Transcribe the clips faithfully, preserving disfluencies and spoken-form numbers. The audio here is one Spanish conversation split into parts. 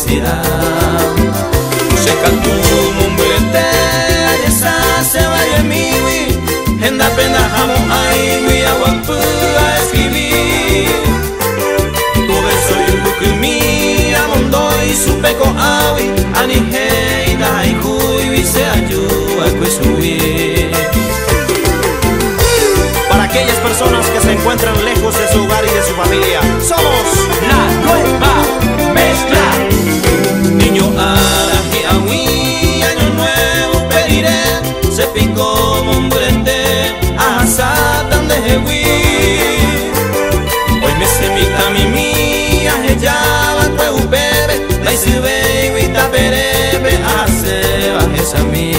felicidad. Se cantó un bulete, esa se vaya mi wi, en la pena jamo ay wi aguapu a escribir. Tu beso y un buque mi amondo y su peco awi, ani hei da y hui se ayuda a subir. Para aquellas personas que se encuentran lejos de su hogar y de su familia, somos La Nueva Mezcla. Niño araji awi, año nuevo pediré, se picó mombrete, asatan de hewi. Hoy me se mi cami mía, ella va a cueu bebe, la isi baby ta perebe, hace bajes a mí.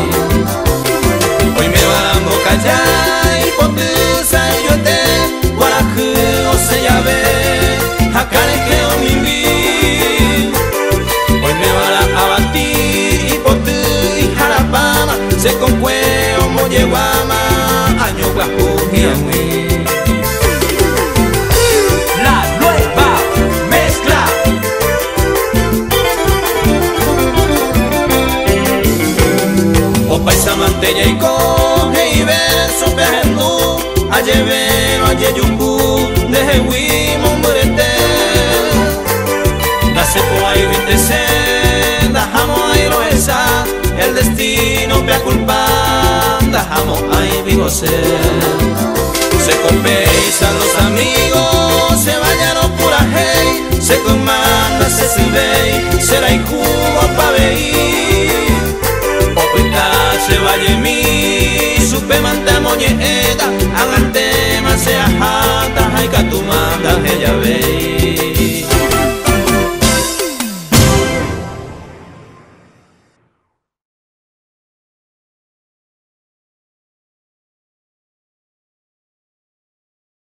Hoy me va dando callar y potusa y yo te guarajú o se llave, acare que o mi vi. Hoy me va a abatir y potu y jarapama, se concueo mo llevama, año guapo y ahui. La Nueva Mezcla. O paisa mantella y coge y verso pernu, a llevero a yeyumbu, de hewi mombrete. Da sepo ay vintese, da jamo ay roesa, el destino pe a culpar, da jamo ay vigose. Se compensan los amigos, se bañaron pura hey, se comanda, se sirve, será y jugo pa' veir. Opita se vaya mi, supe manta moñeta, hagan tema se aja.